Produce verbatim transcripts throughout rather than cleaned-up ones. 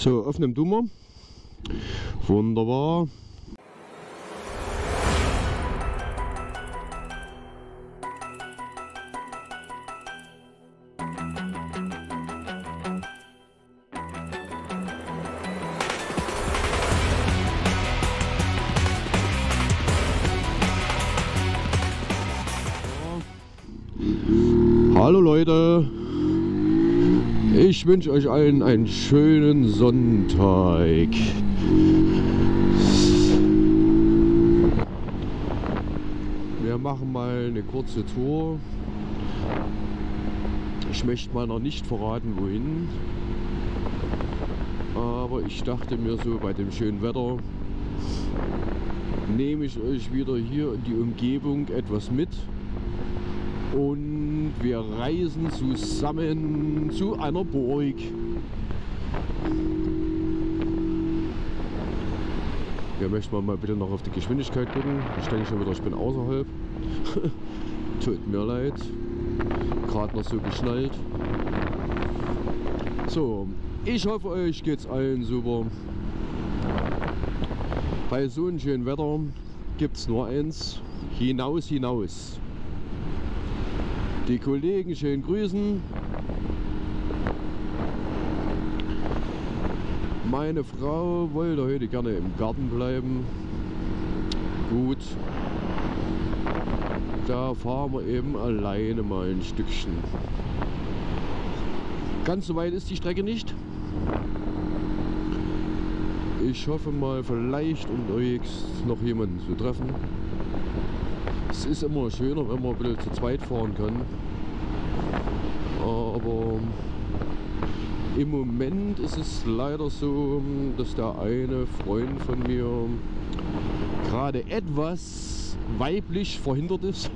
So, öffnen tun wir. Wunderbar. Hallo Leute, ich wünsche euch allen einen schönen Sonntag. Wir machen mal eine kurze Tour. Ich möchte mal noch nicht verraten, wohin. Aber ich dachte mir so, bei dem schönen Wetter nehme ich euch wieder hier in die Umgebung etwas mit. Und wir reisen zusammen zu einer Burg. Hier möchten wir mal bitte noch auf die Geschwindigkeit gucken. Ich denke schon wieder, ich bin außerhalb. Tut mir leid. Gerade noch so geschnallt. So, ich hoffe, euch geht's allen super. Bei so einem schönen Wetter gibt es nur eins: hinaus, hinaus. Die Kollegen schön grüßen. Meine Frau wollte heute gerne im Garten bleiben. Gut. Da fahren wir eben alleine mal ein Stückchen. Ganz so weit ist die Strecke nicht. Ich hoffe mal, vielleicht unterwegs noch jemanden zu treffen. Es ist immer schöner, wenn man ein bisschen zu zweit fahren kann. Aber im Moment ist es leider so, dass der eine Freund von mir gerade etwas weiblich verhindert ist.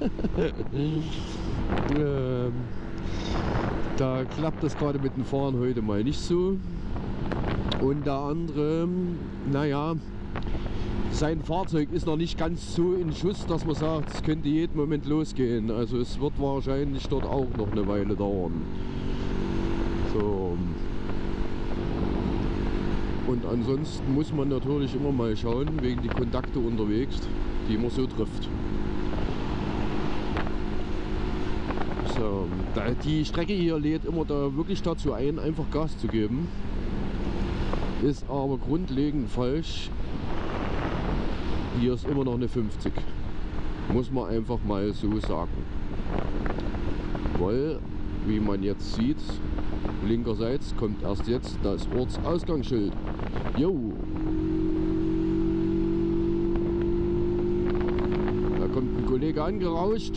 ähm, da klappt das gerade mit dem Fahren heute mal nicht so. Und der andere, naja, sein Fahrzeug ist noch nicht ganz so in Schuss, dass man sagt, es könnte jeden Moment losgehen. Also es wird wahrscheinlich dort auch noch eine Weile dauern. So. Und ansonsten muss man natürlich immer mal schauen, wegen die Kontakte unterwegs, die man so trifft. So, die Strecke hier lädt immer da wirklich dazu ein, einfach Gas zu geben. Ist aber grundlegend falsch. Hier ist immer noch eine fünfzig. Muss man einfach mal so sagen. Weil, wie man jetzt sieht, linkerseits kommt erst jetzt das Ortsausgangsschild. Jo! Da kommt ein Kollege angerauscht.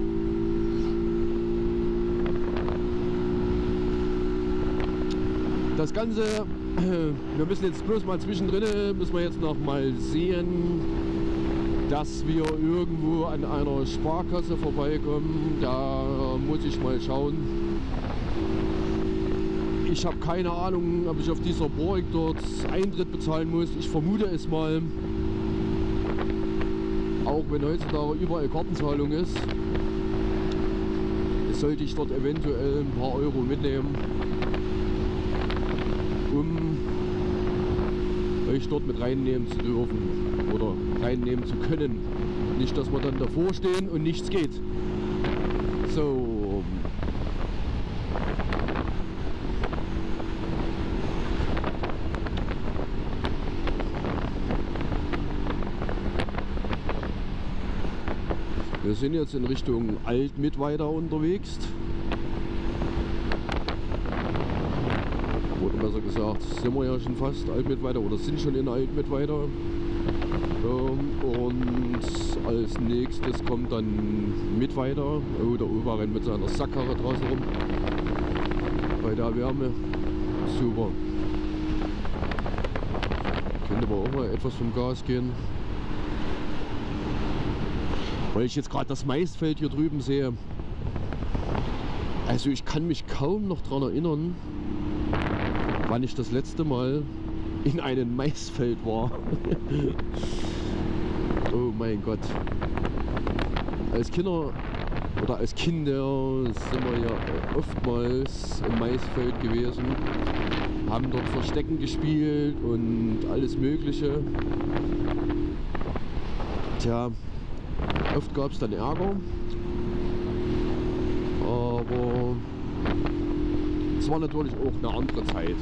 Das Ganze, wir müssen jetzt bloß mal zwischendrin, müssen wir jetzt noch mal sehen, dass wir irgendwo an einer Sparkasse vorbeikommen. Da muss ich mal schauen. Ich habe keine Ahnung, ob ich auf dieser Burg dort Eintritt bezahlen muss. Ich vermute es mal. Auch wenn heutzutage überall Kartenzahlung ist, sollte ich dort eventuell ein paar Euro mitnehmen, um euch dort mit reinnehmen zu dürfen oder reinnehmen zu können. Nicht, dass wir dann davor stehen und nichts geht. So. Wir sind jetzt in Richtung Alt-Mittweida unterwegs. Oder besser gesagt, sind wir ja schon fast Alt-Mittweida oder sind schon in Alt-Mittweida. Und als nächstes kommt dann Mittweida. Oh, der Opa rennt mit seiner Sackkarre draußen rum. Bei der Wärme. Super. Könnte aber auch mal etwas vom Gas gehen. Weil ich jetzt gerade das Maisfeld hier drüben sehe. Also ich kann mich kaum noch daran erinnern, wann ich das letzte Mal in einem Maisfeld war. Oh mein Gott. Als Kinder oder als Kinder sind wir ja oftmals im Maisfeld gewesen. haben dort Verstecken gespielt und alles Mögliche. Tja, oft gab es dann Ärger, aber es war natürlich auch eine andere Zeit.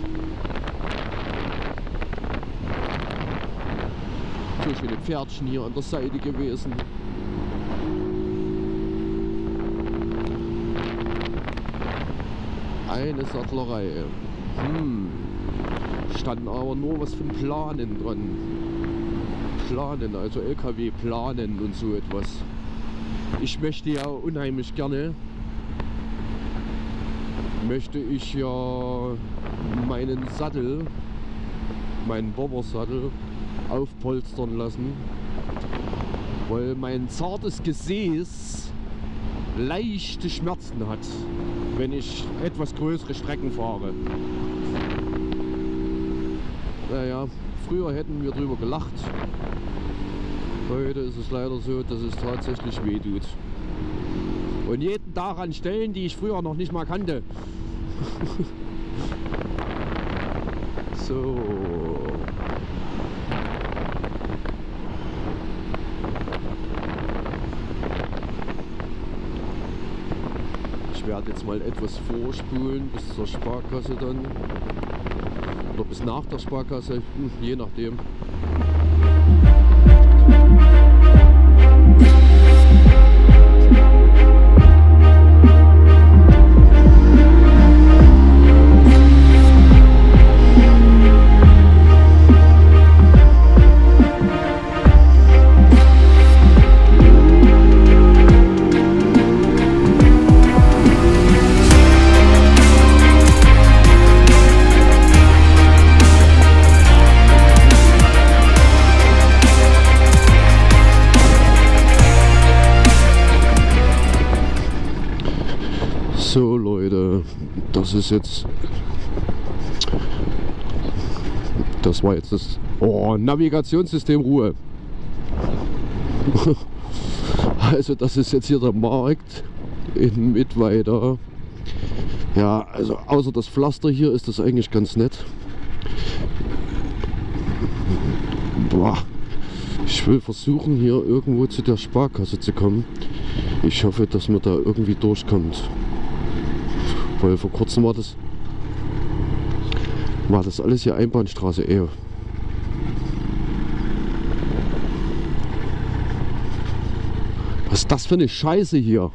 So schöne Pferdchen hier an der Seite gewesen. Eine Sattlerei. Hm. Standen aber nur was von Planen dran. Planen, also L K W-Planen und so etwas. Ich möchte ja unheimlich gerne, möchte ich ja meinen Sattel, meinen Bobber-Sattel aufpolstern lassen, weil mein zartes Gesäß leichte Schmerzen hat, wenn ich etwas größere Strecken fahre. Naja, früher hätten wir drüber gelacht. Heute ist es leider so, dass es tatsächlich weh tut. Und jeden Tag an Stellen, die ich früher noch nicht mal kannte. So. Ich werde jetzt mal etwas vorspulen bis zur Sparkasse dann. Oder bis nach der Sparkasse, hm, je nachdem. So Leute, das ist jetzt, das war jetzt das, oh, Navigationssystem Ruhe. Also das ist jetzt hier der Markt in Mittweida. Ja, also außer das Pflaster hier ist das eigentlich ganz nett. Boah. Ich will versuchen hier irgendwo zu der Sparkasse zu kommen. Ich hoffe, dass man da irgendwie durchkommt. Weil vor kurzem war das, war das alles hier Einbahnstraße eher. Was ist das für eine Scheiße hier?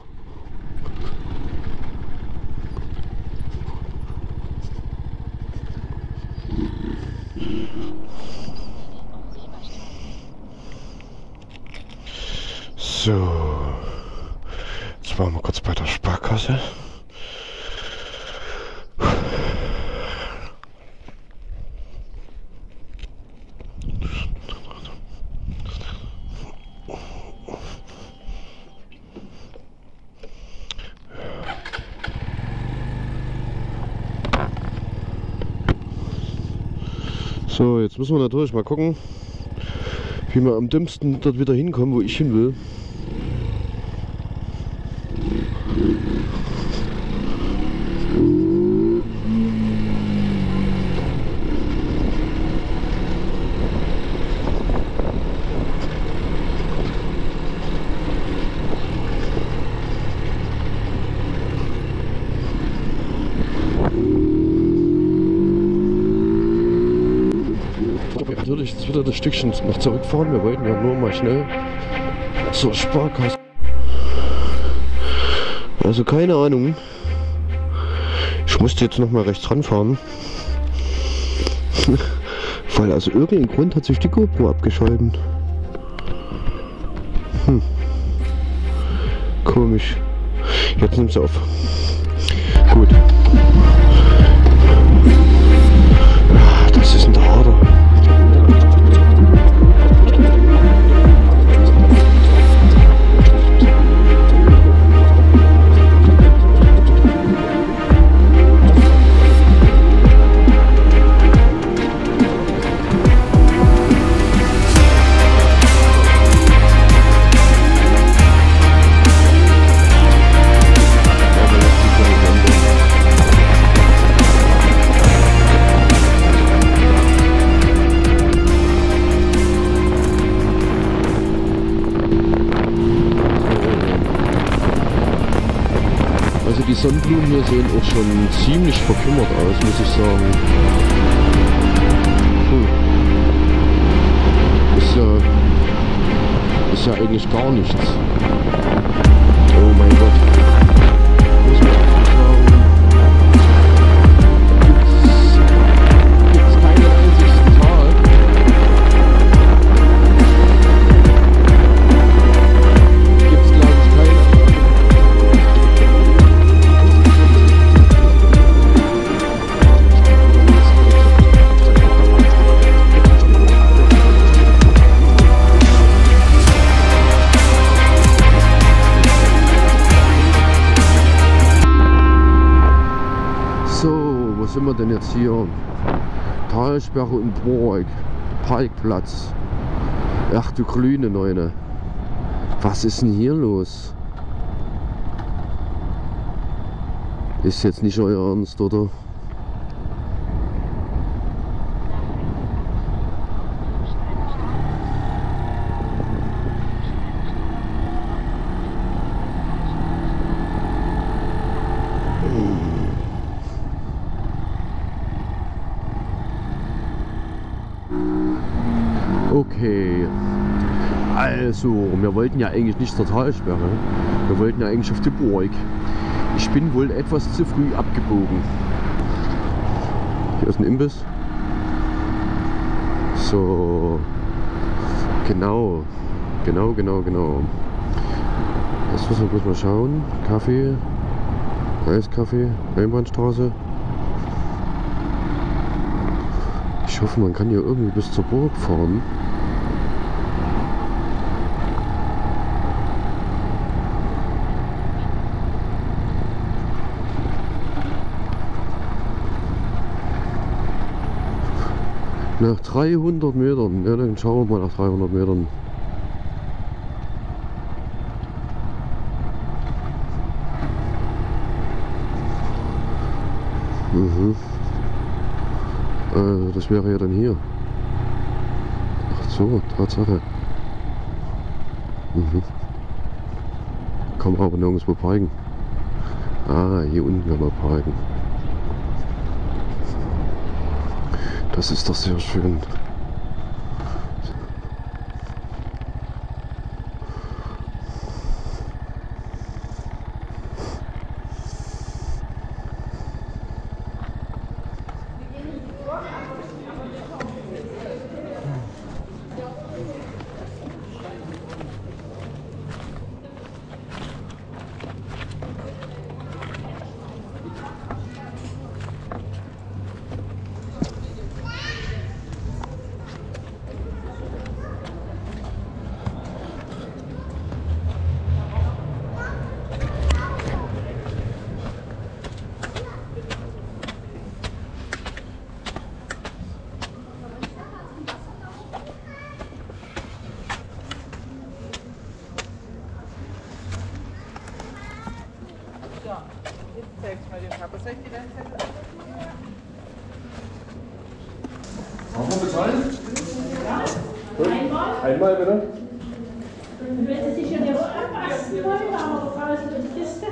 So, jetzt waren wir kurz bei der Sparkasse. So, jetzt müssen wir natürlich mal gucken, wie wir am dümmsten dort wieder hinkommen, wo ich hin will. Natürlich jetzt wieder das Stückchen noch zurückfahren. Wir wollten ja nur mal schnell zur Sparkasse. Also keine Ahnung. Ich musste jetzt noch mal rechts ranfahren. Weil aus irgendeinem Grund hat sich die GoPro abgeschalten. Hm. Komisch. Jetzt nimmt sie auf. Gut. Das ist ein Harder. Also die Sonnenblumen hier sehen auch schon ziemlich verkümmert aus, muss ich sagen. Hm. Ist ja, ist ja eigentlich gar nichts. Oh mein Gott. Muss man einfach sagen. Gibt's, gibt's keinen einzigsten Tag. Gibt's glaube ich keinen. Wo sind wir denn jetzt hier? Talsperre und Burg. Parkplatz. Ach du grüne Neune. Was ist denn hier los? Ist jetzt nicht euer Ernst, oder? Okay, also wir wollten ja eigentlich nicht zur Talsperre, wir wollten ja eigentlich auf die Burg. Ich bin wohl etwas zu früh abgebogen. Hier ist ein Imbiss. So, genau, genau, genau, genau. Jetzt müssen wir bloß mal schauen. Kaffee, Eiskaffee, Einbahnstraße. Ich hoffe, man kann hier irgendwie bis zur Burg fahren. Nach dreihundert Metern, ja, dann schauen wir mal nach dreihundert Metern. Mhm. Äh, das wäre ja dann hier. Ach so, Tatsache. Mhm. Kann man aber nirgendwo parken. Ah, hier unten kann man parken. Das ist doch sehr schön. Haben wir bezahlen? Ja. Einmal. Einmal bitte. Wenn Sie sich ja nicht anpassen wollen, aber fahren Sie durch die Kiste.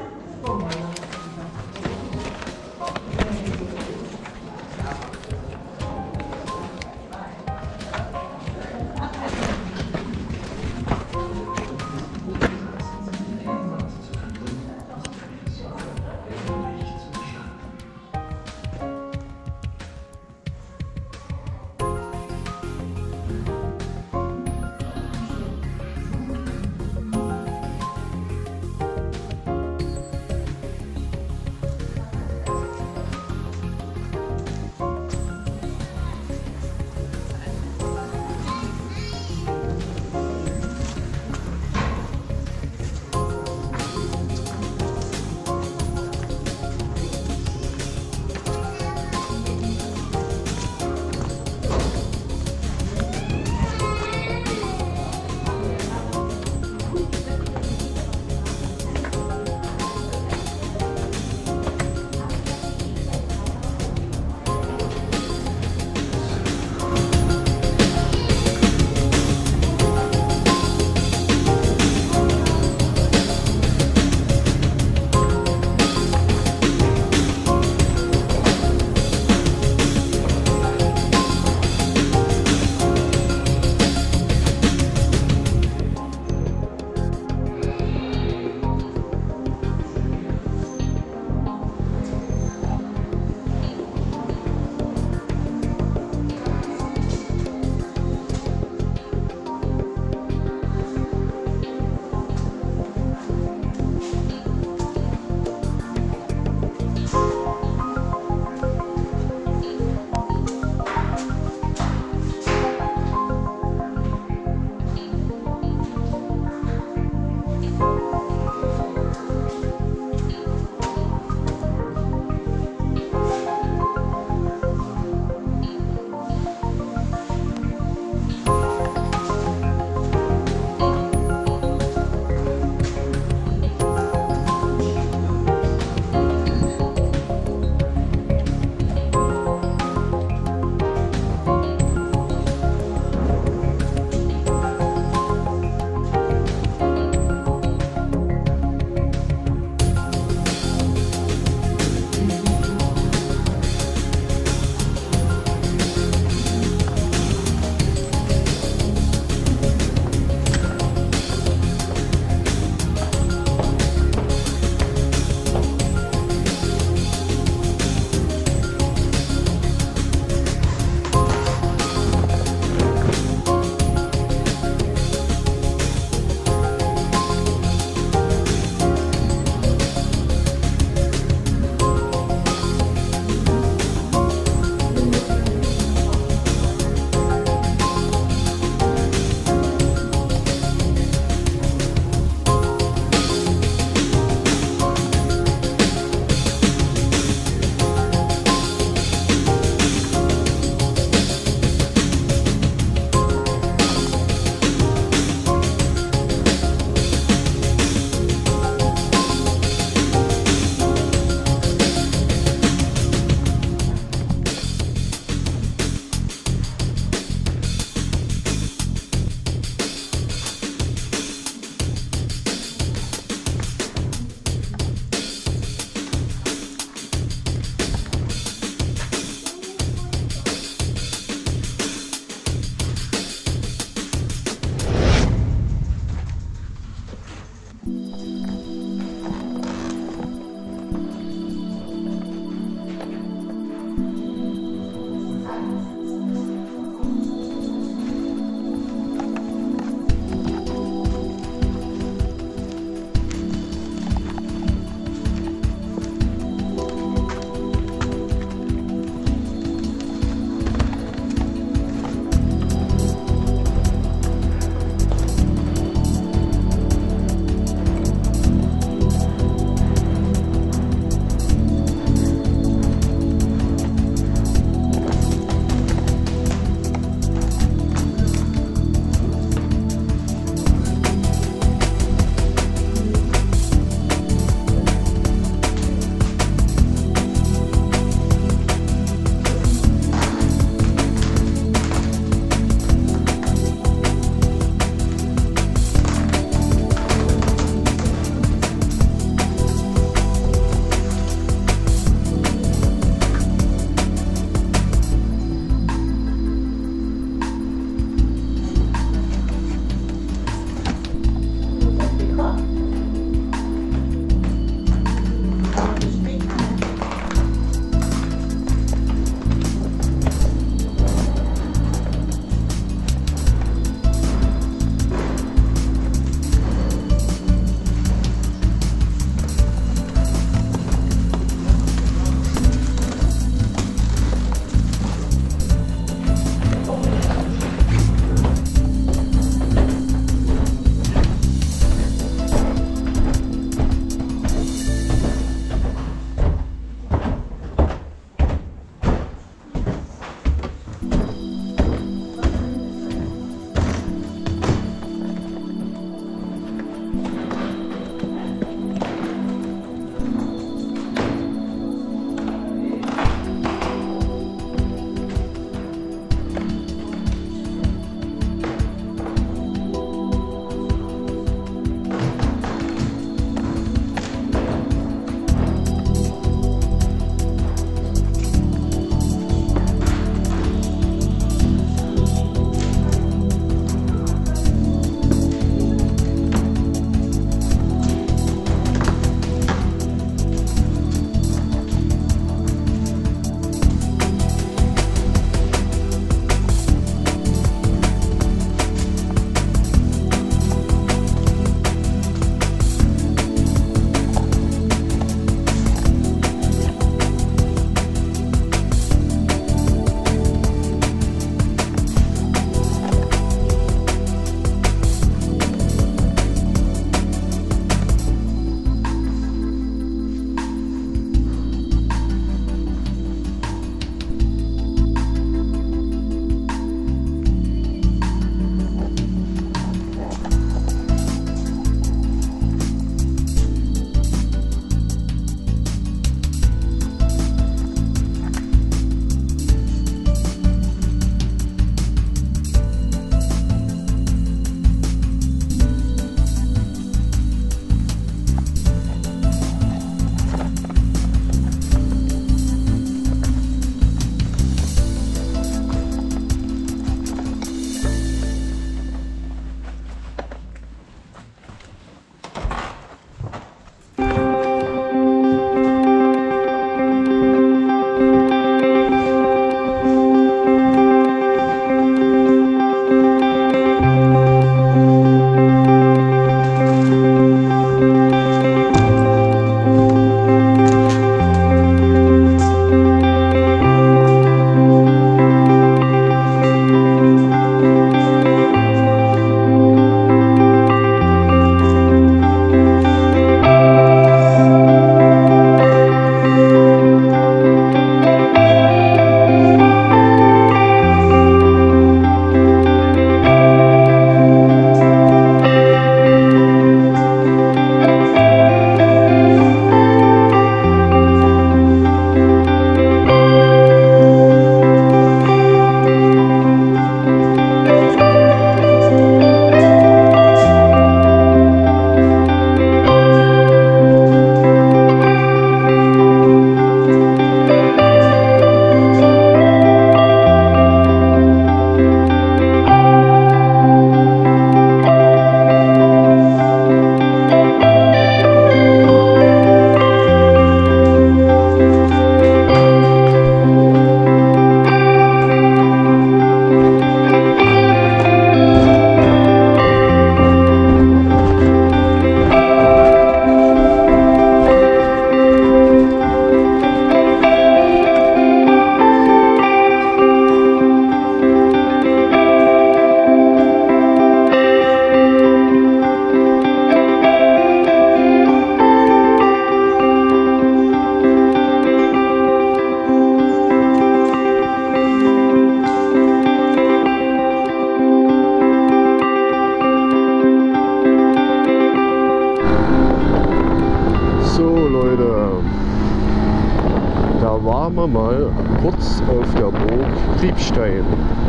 waren wir mal kurz auf der Burg Kriebstein.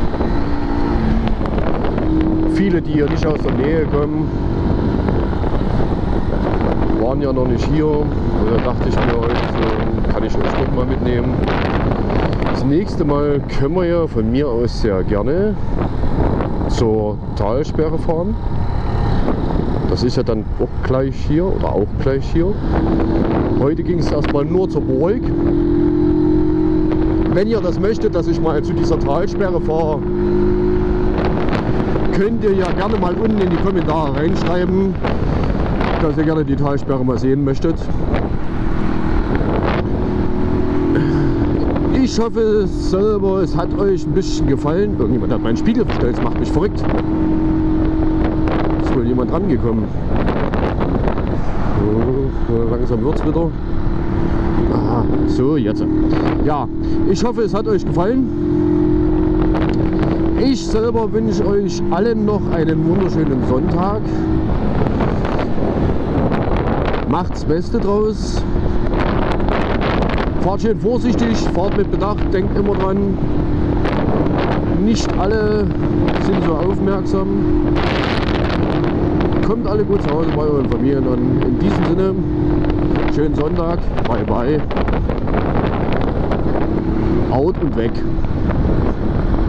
Viele, die hier nicht aus der Nähe kommen, waren ja noch nicht hier. Und da dachte ich mir heute, so, kann ich euch doch mal mitnehmen. Das nächste Mal können wir ja von mir aus sehr gerne zur Talsperre fahren. Das ist ja dann auch gleich hier oder auch gleich hier. Heute ging es erstmal nur zur Burg. Wenn ihr das möchtet, dass ich mal zu dieser Talsperre fahre, könnt ihr ja gerne mal unten in die Kommentare reinschreiben, dass ihr gerne die Talsperre mal sehen möchtet. Ich hoffe selber, es hat euch ein bisschen gefallen. Irgendjemand hat meinen Spiegel verstellt, das macht mich verrückt. Ist wohl jemand rangekommen. So, langsam wird es wieder. Aha, so, jetzt. Ja, ich hoffe, es hat euch gefallen. Ich selber wünsche euch allen noch einen wunderschönen Sonntag. Macht's Beste draus. Fahrt schön vorsichtig, fahrt mit Bedacht, denkt immer dran. Nicht alle sind so aufmerksam. Kommt alle gut zu Hause bei euren Familien an. In diesem Sinne, schönen Sonntag, bye bye. Out und weg.